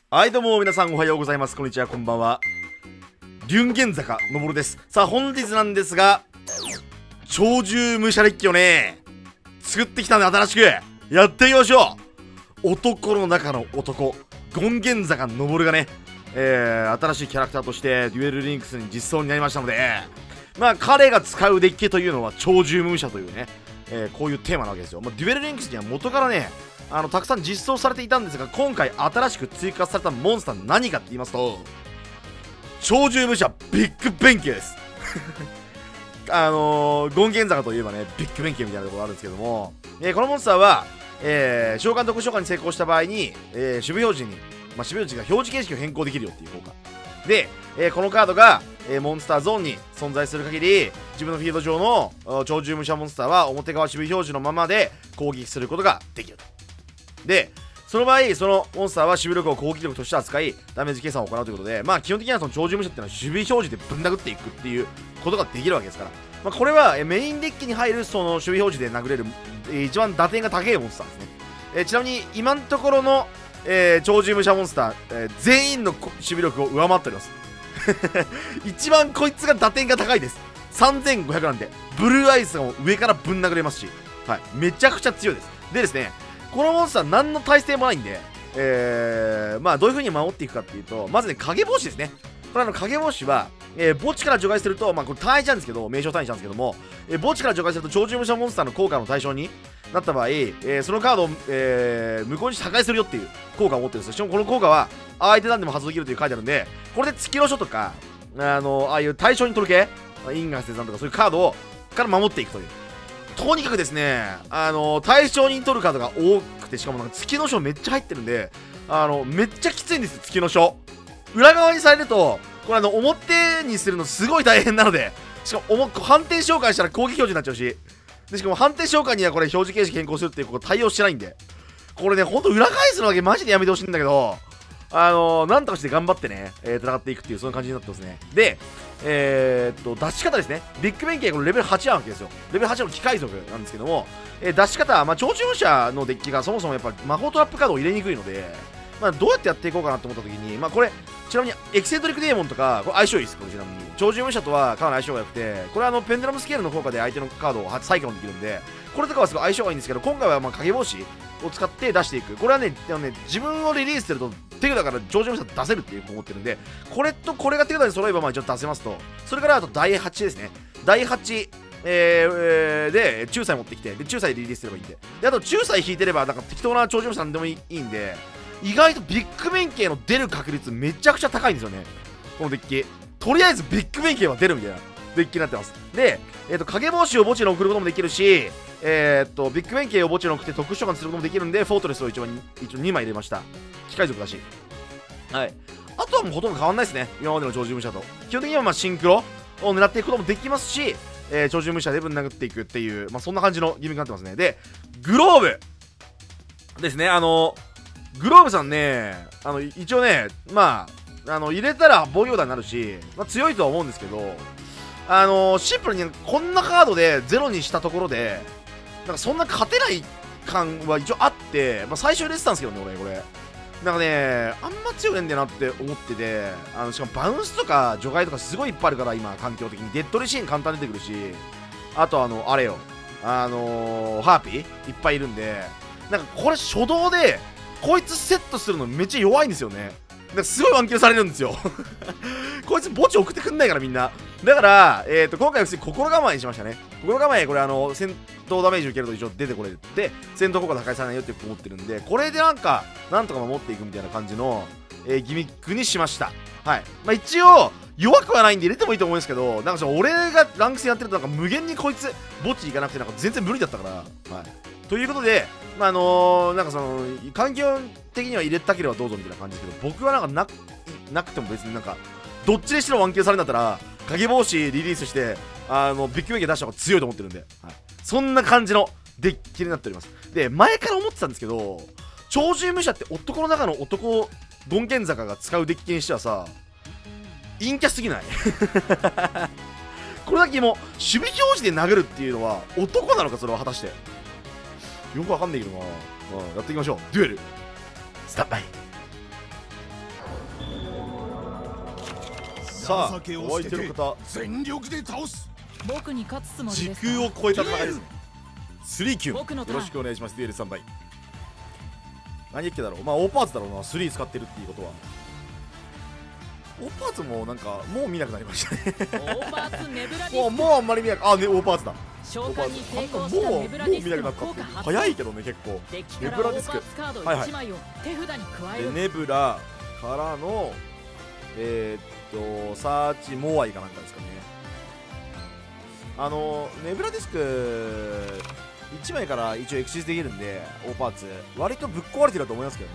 はいどうも皆さんおはようございます。こんにちは、こんばんは。龍玄坂のぼるです。さあ本日なんですが、鳥獣武者デッキをね作ってきたんで、新しくやっていきましょう。男の中の男、権現坂のぼるがね、新しいキャラクターとしてデュエルリンクスに実装になりましたので、まあ彼が使うデッキというのは鳥獣武者というね、こういうテーマなわけですよ。まあ、デュエルリンクスには元からねたくさん実装されていたんですが、今回新しく追加されたモンスター何かって言いますと、鳥獣武者ビッグ弁慶です権現坂といえばね、ビッグ弁慶みたいなところがあるんですけども、このモンスターは、召喚特殊召喚に成功した場合に、守備表示に、守備表示が表示形式を変更できるよっていう効果で、このカードが、モンスターゾーンに存在する限り、自分のフィールド上の鳥獣武者モンスターは表側守備表示のままで攻撃することができると。で、その場合、そのモンスターは守備力を攻撃力として扱い、ダメージ計算を行うということで、まあ基本的にはその鳥獣武者っていうのは守備表示でぶん殴っていくっていうことができるわけですから、まあ、これはメインデッキに入るその守備表示で殴れる、一番打点が高いモンスターですね。ちなみに今のところの、鳥獣武者モンスター、全員の守備力を上回っております一番こいつが打点が高いです。3500なんで、ブルーアイスが上からぶん殴れますし、はい、めちゃくちゃ強いです。でですね、このモンスター何の耐性もないんで、まあどういう風に守っていくかっていうと、まずね、影帽子ですね。これ影帽子は、墓地から除外すると、まあこれ単位なんですけど、名称単位なんですけども、墓地から除外すると鳥獣武者モンスターの効果の対象になった場合、そのカードを、無効にして破壊するよっていう効果を持ってるんですよ。しかもこの効果は相手なんでも発動できるという書いてあるんで、これで月の書とか、ああいう対象に取る系、因果生産とかそういうカードをから守っていくという。とにかくですね、対象に取るカードが多くて、しかもなんか月の書めっちゃ入ってるんで、めっちゃきついんですよ、月の書。裏側にされると、これ表にするのすごい大変なので、しかも反転召喚したら攻撃表示になっちゃうし、でしかも反転召喚にはこれ表示形式変更するっていうこと対応してないんで、これね、ほんと裏返すのだけマジでやめてほしいんだけど、なんとかして頑張ってね、戦っていくっていう、そんな感じになってますね。で、出し方ですね。ビッグ弁慶これレベル8なわけですよ。レベル8の機械族なんですけども、出し方、まあ、鳥獣武者のデッキがそもそもやっぱ魔法トラップカードを入れにくいので、まあ、どうやってやっていこうかなと思った時に、まあ、これ、ちなみにエキセントリックデーモンとか、これ相性いいです、これちなみに。鳥獣武者とはかなり相性が良くて、これはペンデラムスケールの効果で相手のカードをサイクロンできるんで、これとかはすごい相性がいいんですけど、今回はまあ影帽子を使って出していく。これはね、自分をリリースすると手札から鳥獣武者出せるっていう思ってるんで、これとこれが手札に揃えばまあ一応出せますと。それからあと第8ですね。第8、で、仲裁持ってきて、で、仲裁でリリースすればいいんで。で、あと仲裁引いてれば、なんか適当な鳥獣武者なんでもいいんで、意外とビッグ弁慶の出る確率めちゃくちゃ高いんですよね、このデッキ。とりあえずビッグ弁慶は出るみたいなデッキになってます。で、影帽子を墓地に送ることもできるし、ビッグ弁慶を墓地に送って特殊召喚することもできるんで、フォートレスを一応2枚入れました。機械族だし。はい。あとはもうほとんど変わんないですね、今までの鳥獣武者と。基本的にはまあシンクロを狙っていくこともできますし、鳥獣武者でぶん殴っていくっていう、まあ、そんな感じのギミックになってますね。で、グローブですね。グローブさんね、一応ね、まあ、入れたら防御弾になるし、まあ、強いとは思うんですけど、シンプルにこんなカードでゼロにしたところで、なんかそんな勝てない感は一応あって、まあ、最初入れてたんですけどね、俺、これ。なんかね、あんま強いねんだよなって思ってて、しかもバウンスとか除外とかすごいいっぱいあるから、今、環境的に。デッドレシーン簡単に出てくるし、あとあれよ、ハーピーいっぱいいるんで、なんかこれ初動で、こいつセットするのめっちゃ弱いんですよね。だからすごいワンキルされるんですよこいつ墓地送ってくんないからみんな。だから、今回は普通に心構えにしましたね。心構え、これ戦闘ダメージ受けると一応出てこれて、戦闘効果破壊されないよって思ってるんで、これでなんとか守っていくみたいな感じの、ギミックにしました。はい。まあ一応、弱くはないんで入れてもいいと思うんですけど、なんか俺がランク戦やってるとなんか無限にこいつ墓地行かなくてなんか全然無理だったから。はい。ということで、まあなんかその環境的には入れたければどうぞみたいな感じですけど、僕はなんかなくても別になんかどっちにしろワンキルされるんだったら影帽子リリースしてビッグメイク出した方が強いと思ってるんで、はい、そんな感じのデッキになっております。で、前から思ってたんですけど、鳥獣武者って男の中の男権現坂が使うデッキにしてはさ、陰キャすぎないこれだけもう守備表示で殴るっていうのは男なのか、それは果たしてよくわかんないけどな。やっていきましょう。デュエルスタンバイ。 さあ、お相手の方、 全力で倒す。 僕に勝つつもり時ですか。 空を超えた戦いですね。3キュン、 僕のターンよろしくお願いします。デュエル3倍。何言ってだろう、まあ、大パーツだろうな、3使ってるっていうことは。大パーツもなんか、もう見なくなりましたね。 大パーツネブラディスク。 もうあんまり見なく、あ、ね、大パーツだ。 召喚に成功もうしたネブラディスク見なくなったっての効果発動。 早いけどね、結構。 デッキネから大パブラディスクーツカードはいはい 1枚を手札に加えでる。 ネブラからのサーチモアイかなんかですかね。ネブラディスク1枚から一応エクシスできるんで、大パーツ割とぶっ壊れてると思いますけどね。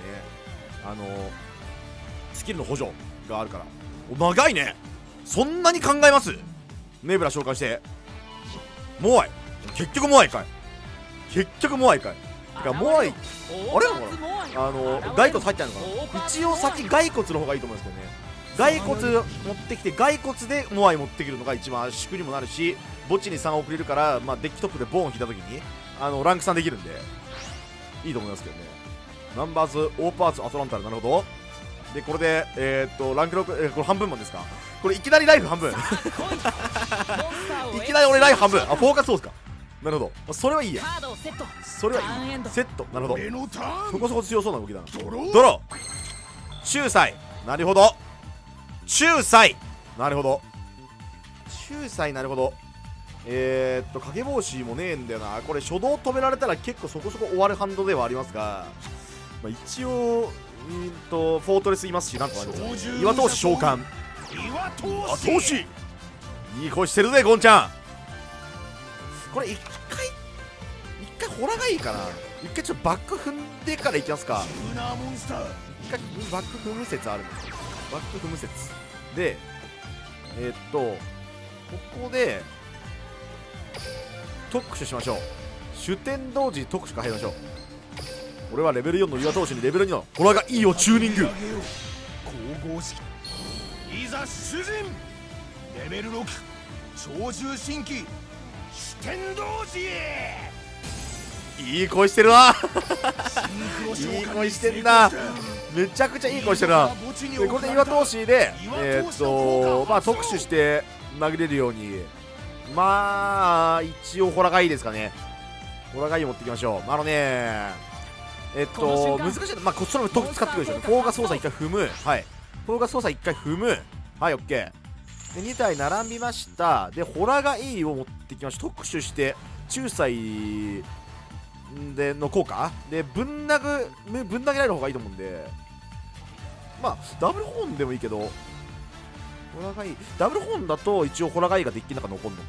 スキルの補助があるから。お、長いね。そんなに考えます？ネブラ召喚してモアイ、結局モアイかい。てかモアイ、あれなのかな、骸骨入ってないのかな。一応先骸骨の方がいいと思うんですけどね。骸骨持ってきて、骸骨でモアイ持ってくるのが一番圧縮にもなるし、墓地に3送れるから、まあ、デッキトップでボーン引いた時にランク3できるんでいいと思いますけどね。ナンバーズ大パーツアトランタル、なるほど。でこれでランク6、これ半分もんですか。これいきなりライフ半分。いきなり俺ライフ半分。あ、フォーカスソースか。なるほど、それはいいや。それはいいセット。なるほど、そこそこ強そうな動きだな。ドロー仲裁、なるほど。仲裁、なるほど。仲裁、なるほど。影帽子もねえんだよな。これ初動止められたら結構そこそこ終わるハンドではありますが、まあ、一応フォートレスいますし、なんとかありますよね。岩通し召喚、岩通しいい声してるぜゴンちゃん。これ一回ホラがいいかな。一回ちょっとバック踏んでからいきますか。一回バック踏む説あるんですよ。バック踏む説でここで特殊しましょう。主典同時特殊から入りましょう。俺はレベル4の岩投手にレベル2のホラがいいをチューニング。 神々しきいざ出陣。レベル6超重神器主典同時へ。 いい声してるな。いい声してんな。めちゃくちゃいい声してるな。でこれで岩投手でまあ特殊して投げれるように、まあ一応ホラがいいですかね。ホラがいい持っていきましょう。難しい。まあこっちの特使ってくるでしょうね。フォーガス操作1回踏む。はい、フォーガス操作1回踏む。はい、オッケー。で2体並びました。でホラがいいを持ってきました。特殊して仲裁での効果でぶん投げられる方がいいと思うんで、まあダブルホーンでもいいけど、ホラがいいダブルホーンだと一応ホラがいいがデッキの中残るのか。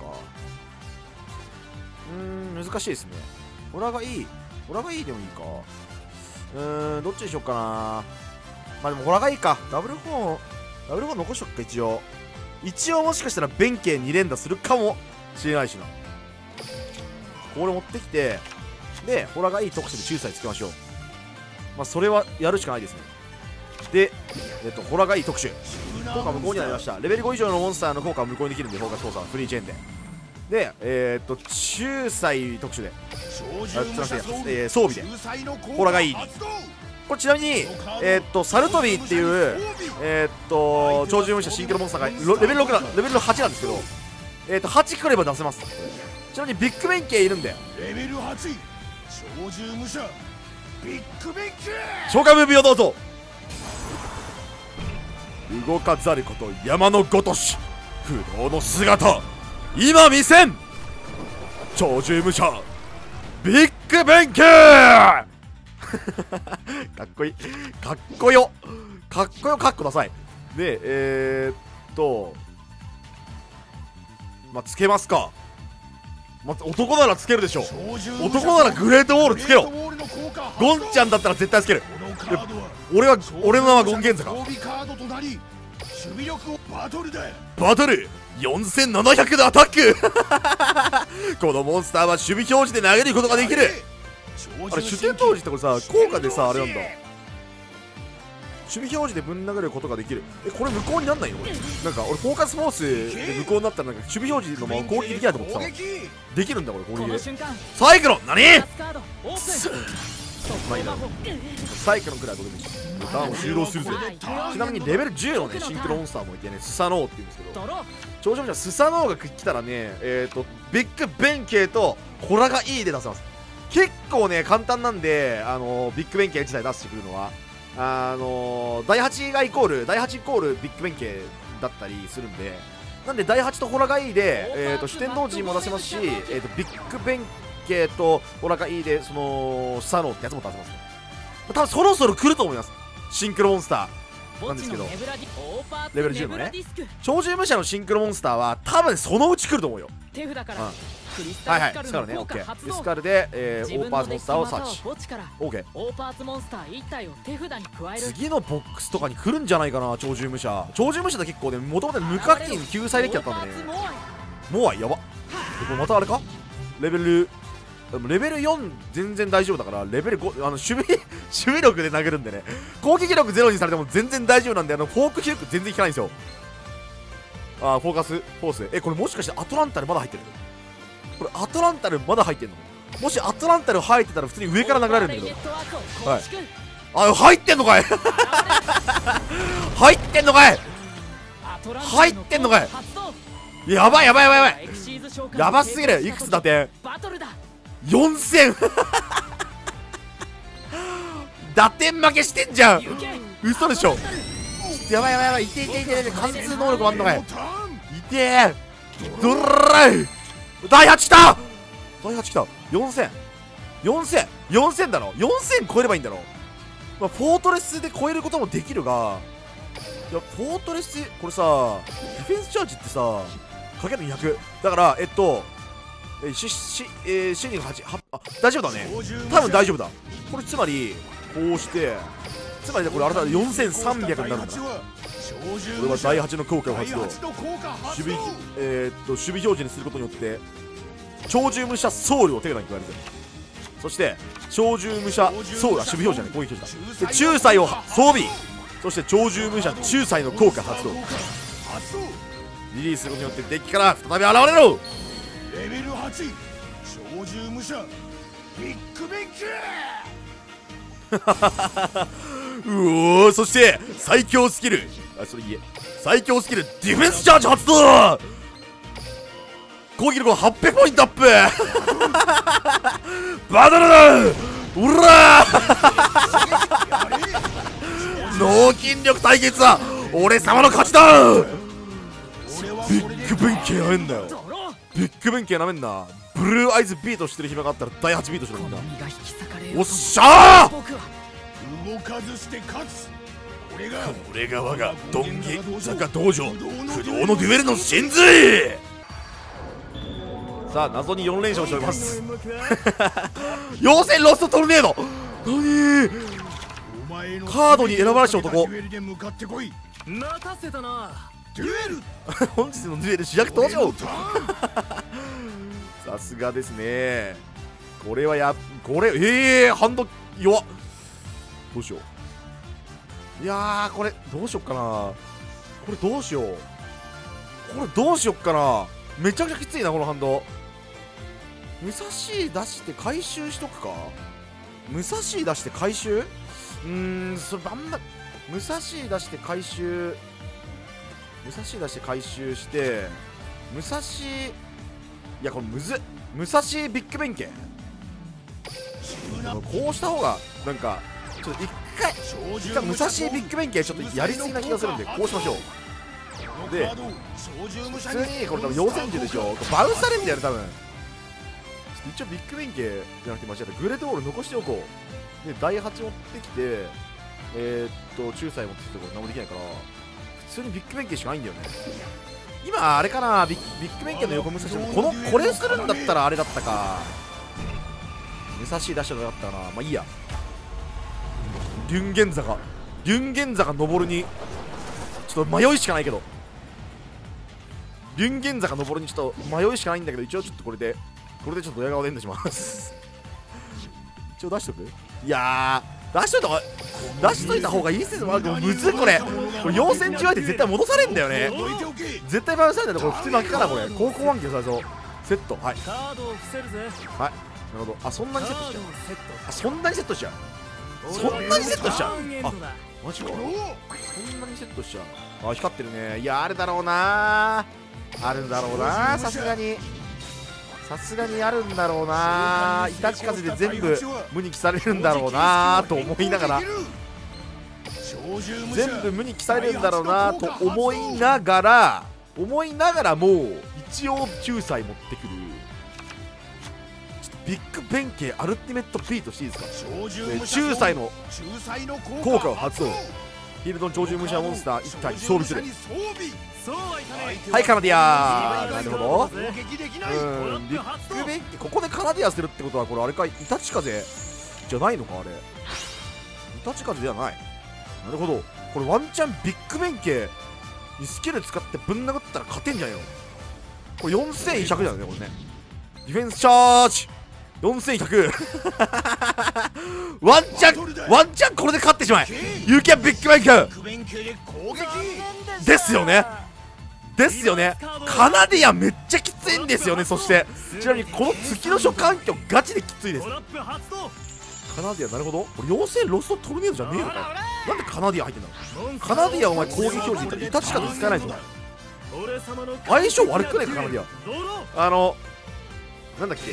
難しいですね。ホラがいいでもいいか。どっちにしよっかな。まあでもホラがいいか。ダブルホーン残しとくか。一応もしかしたら弁慶2連打するかもしれないしな。これ持ってきて、でホラがいい特殊で仲裁つけましょう。まあそれはやるしかないですね。でホラがいい特殊効果無効になりました。レベル5以上のモンスターの効果は無効にできるんで、フォーカス操作フリーチェーンで仲裁特殊で装備でホラがいいに。これちなみにサルトビーっていう超重武者シンクロモンスターがレベル8なんですけど、8くれば出せます。ちなみにビッグベンケいるんで、 レベル8超重武者ビッグベンケ召喚ムービーをどうぞ。動かざること山のごとし不動の姿今見せん。超重武者ビッグベンケかっこいい、かっこよかっこださい。でまあつけますか。男ならつけるでしょ。男ならグレートウォールつけろ。ゴンちゃんだったら絶対つける。俺の名はゴンゲンザか。バトル4700でアタックこのモンスターは守備表示で投げることができる。あれ主典同時ってこれさ、効果でさあれなんだ。守備表示でぶん投げることができる。これ無効になんないの？なんか俺フォーカスフォースで無効になったらなんか守備表示のまま攻撃できないと思ってたの。できるんだこれ攻撃で。サイクロン何？ まあいいな。サイクロンくらいどれでもいい。ターンを終了するぜ。ちなみにレベル10のねシンクロモンスターもいてね、スサノオって言うんですけど、頂上武者スサノオが来たらね、ビッグベンケイとホラがいいで出せます。結構ね簡単なんで、ビッグベンケイ自体出してくるのは第8がイコール第8イコールビッグベンケイだったりするんで、なんで第8とホラがいいで、四天王神も出せますし、ビッグベンケイとホラがいいでそのスサノオってやつも出せますね。多分そろそろ来ると思います。シンクロモンスターなんですけど、レベル10のね鳥獣武者のシンクロモンスターは多分そのうち来ると思うよ。 手札からはいはい、スカルね、オッケー。スカルで、オーパーツモンスターをサーチ。オッケー。 オーパーツモンスター1体を手札に加える。 次のボックスとかに来るんじゃないかな、鳥獣武者。鳥獣武者って結構ね、もともと無課金救済デッキだったんでね。モアイやば。これまたあれか、レベル4全然大丈夫だから、レベル5、守備力で投げるんでね、攻撃力0にされても全然大丈夫なんで、フォークヒューク全然効かないんですよ。フォーカス、フォース。これもしかしてアトランタルまだ入ってる？これアトランタルまだ入ってんの？もしアトランタル入ってたら普通に上から投げられるんだけど。はい。入ってんのかい入ってんのかい入ってんのかい。やばいやばいやばいやばいやばすぎる。いくつだって 4000 打点負けしてんじゃん。嘘でしょ。やばいやばいやばい。いていていていて、貫通能力あんのかい。いてードライ第8来た。第8来た。4000だろ。4000超えればいいんだろ。まあ、フォートレスで超えることもできるが、いやフォートレスこれさ、ディフェンスチャージってさかける200だから、シーニング8、大丈夫だね。多分大丈夫だ。これつまりこうして、つまりこれあれだ、4300になるんだな。これは第8の効果を発動。守備表示にすることによって鳥獣武者ソウルを手札に加えるぜ。そして鳥獣武者ソウルは守備表示だね、攻撃表示だ。で仲裁を装備、そして鳥獣武者仲裁の効果発動。リリースすることによってデッキから再び現れろ。 レベル8鳥獣武者ビッグベンケうおー、そして最強スキル、それ言え、最強スキルディフェンスチャージ発動。攻撃力800ポイントアップバトルだうら脳筋力対決は俺様の勝ちだ。ビッグベンケイなめんなよ。ビッグベンケイなめんな。ブルーアイズビートしてる暇があったら第8ビートしてるんだ。おっしゃー。 動かずして勝つ。 これが我がドンゲ坂道場不動のデュエルの真髄。さあ謎に4連勝しております妖精ロストトルネード。何カードに選ばれし男。 任せたな。デュエル本日のデュエル主役登場さすがですね。これはこれハンド弱っ。どうしよう。いやーこれどうしよっかな。これどうしよう。これどうしよっかな。めちゃくちゃきついなこのハンド。武蔵出して回収しとくか。武蔵出して回収、それあんま武蔵出して回収、武蔵出して回収して武蔵、いやこれむずっ。武蔵ビッグベンケこうした方がなんかちょっと一回武蔵ビッグベンケちょっとやりすぎな気がするんで、こうしましょう。で普通にこれ多分妖精獣でしょ。バウンサレンジやる多分。一応ビッグベンケじゃなくて間違えた、グレートボール残しておこう。で第8持ってきて仲裁持ってきてこれ何もできないから普通にビッグベンケしかないんだよね。今あれかな、ビッグベンケの横武蔵もこれするんだったらあれだったか。武蔵出したのだったかな。まあいいや。デュンゲン坂登るにちょっと迷いしかないけど、デュンゲン坂登るにちょっと迷いしかないんだけど、一応ちょっとこれでちょっとドヤ顔でエンドします一応出しとく。いやー出しといた方がいいっすよ。むずいこれ妖精中相手絶対戻されんだよね。絶対バウンされんだよこれ。普通に負けかなこれ。高校ワンキー最初セット。はいはいるほど。あ、そんなにセットしちゃう。あ、そんなにセットしちゃう。そんなにセットしちゃう。あ、マジか。そんなにセットしちゃう。あ、光ってるね。いや、あるだろうな。あるんだろうな、さすがに。さすがにあるんだろうな。イタチ風で全部無に帰されるんだろうなと思いながら、全部無に帰されるんだろうなと思いながらもう一応9歳持ってくる。ちょっとビッグ弁慶アルティメットビートしていいですか。9歳の効果を発動。フィールドの鳥獣武者モンスター1体に装備する。はい、カナディア。なるほど。ビッグ弁慶、ここでカナディアするってことは、これあれか、イタチ風じゃないのか。あれイタチ風ではない。なるほど。これワンチャンビッグ弁慶にスキル使ってぶん殴ったら勝てんじゃんよ。これ4100だよね、これね。ディフェンスチャージ4100 ワンチャンこれで勝ってしまえ。ユーキャンビッグ弁慶ですよね。カナディアめっちゃきついんですよね。そしてちなみにこの月の書環境ガチできついです。カナディア、なるほど。これ妖精ロストトルネードじゃねえのか。なんでカナディア入ってんだ。カナディアお前攻撃表示イタチ風使えないぞ。相性悪くないかカナディア。なんだっけ、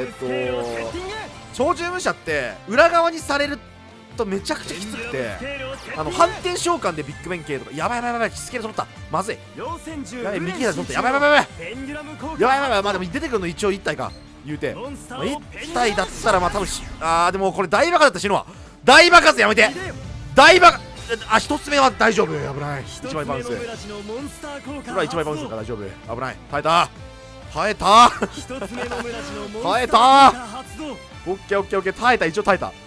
鳥獣武者って裏側にされるとめちゃくちゃきつくて、反転召喚でビッグ弁慶とか、やばいスケル取った、まずい、やばい、右左取った、やばい、まあでも出てくるの一応1体か言うて、まあ、1体だったらまあ多分でもこれ大爆発だったら死ぬわ。大爆発やめて、大爆発。あ、1つ目は大丈夫、危ない。1枚バウンス、これは1枚バウンスだから大丈夫、危ない。耐えたオッケー、耐えた、一応耐えた。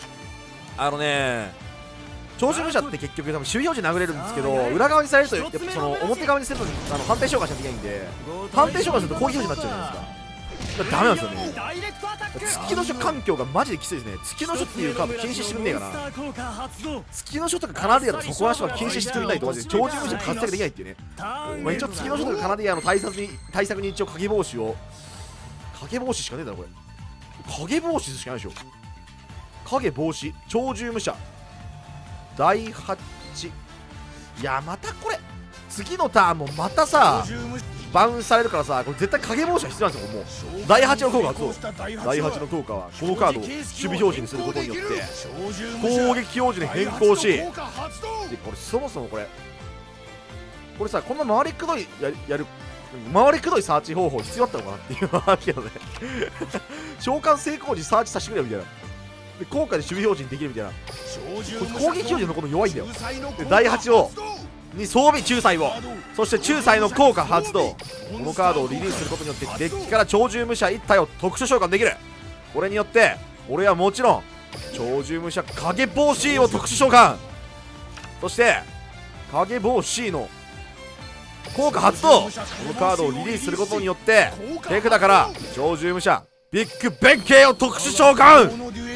鳥獣武者って結局多分守備表示殴れるんですけど、裏側にされるとやっぱその表側にすると反転召喚しなきゃいけないんで、反転召喚すると攻撃表示になっちゃうじゃないですか。ダメなんですよね。月の書環境がマジできついですね。月の書っていうカード禁止してくんねえかな。月の書とかカナディアの底足とか禁止してくれないとマジで鳥獣武者活躍できないっていうね。まあ、一応月の書とかカナディアの対策に一応影帽子しかねえだろこれ。影帽子しかないでしょ。影帽子鳥獣武者第8。いやまたこれ次のターンもまたさバウンスされるからさ、これ絶対影帽子は必要なんですよ。もう第8の効果はそう。第8の効果はこのカードを守備表示にすることによって攻撃表示に変更し、でこれそもそもこれさ、こんな回りくどい回りくどいサーチ方法必要だったのかなっていうのはあるけどね召喚成功時サーチさせてくれよみたいな。で効果で守備表示にできるみたいな。攻撃表示のこと弱いんだよ。で第8に装備仲裁を、そして仲裁の効果発動。このカードをリリースすることによってデッキから鳥獣武者1体を特殊召喚できる。これによって俺はもちろん鳥獣武者影帽子を特殊召喚、そして影帽子の効果発動。このカードをリリースすることによって手札から鳥獣武者ビッグ弁慶を特殊召喚。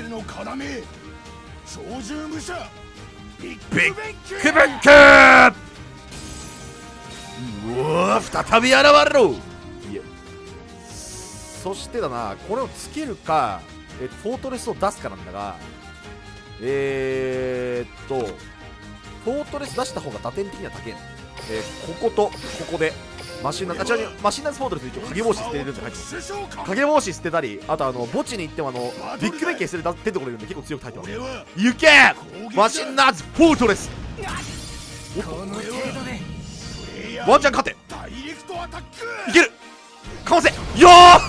ビッグ弁慶、うわ再び現れろ。してだな、これをつけるか、フォートレスを出すかなんだが、フォートレス出した方が打点的には高いの。こことここでマシンナーズフォートレス一応影帽子捨てれるんで入ってます。影帽子捨てたり、あと墓地に行ってもビッグ弁慶捨てて出てこれるんで結構強く入ってます。行けマシンナーズフォートレス。ワンチャン勝て、いける、かわせよー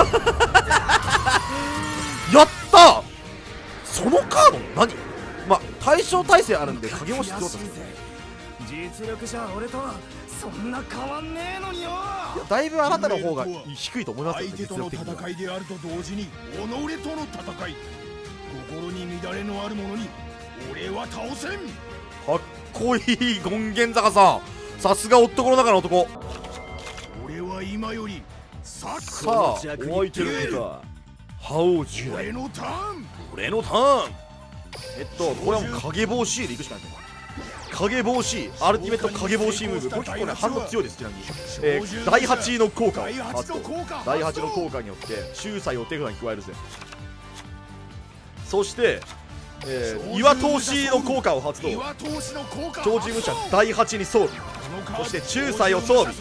やったー。そのカード何、まあ対象耐性あるんで影帽子必要だったんですね。 実力じゃ俺とはそんな変わんねえのによ。 だいぶあなたの方が低いと思いますよね。 相手との戦いであると同時に己との戦い、心に乱れのある者に俺は倒せん。 かっこいい権現坂さん、さすが男の中の男。 俺は今よりさあお相手の方覇王時代、 俺のターン。 これはもう影帽子でいくしかない。影帽子アルティメット影帽子ムーブ、これ結構ね反応強いです。ちなみに、第8の効果を発動。第8の効果によって仲裁を手札に加えるぜ。 そして、岩通しの効果を発動。超人武者第8に装備、そして仲裁を装備、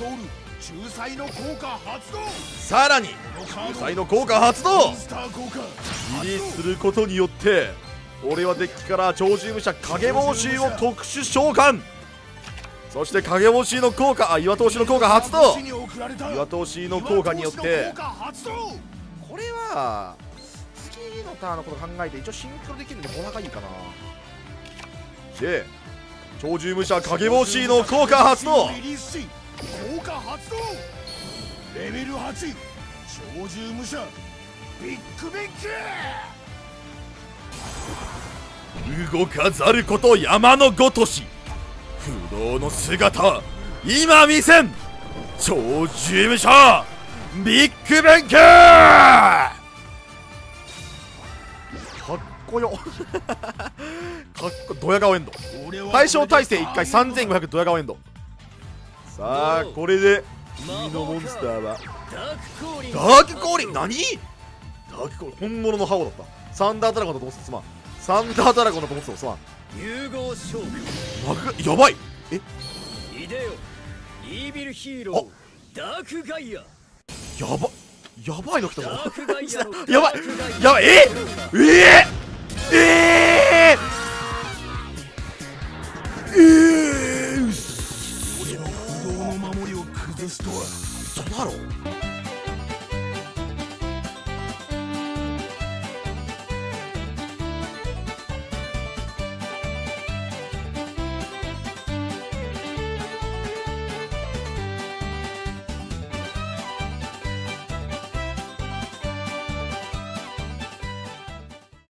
さらに仲裁の効果発動。リリースすることによって俺はデッキから超人武者影帽子を特殊召喚。そして影帽子の効果、岩通しの効果発動。岩通しの効果によってこれは次のターンのこと考えて一応シンクロできるんでこのがいいかな。で超獣武者影帽子の効果発動。 レベル8超獣武者ビッグベック。 動かざること山のごとし不動の姿今見せん。超獣武者ビッグベンクかっこよかっこドヤ顔エンド。対象耐性1回3500ドヤ顔エンド。さあこれで君のモンスターはダーク降臨。何ダーク降臨本物のハオだった。サンダードラゴンだと思ってた。すまん、サンダードラゴンだと思ってた。すまん、 融合勝負やばい。 イデオイービルヒーローダークガイア。 やばいの来たぞ。 ダークガイアのやばいやばい。 俺の不動の守りを崩すとは。 嘘だろ。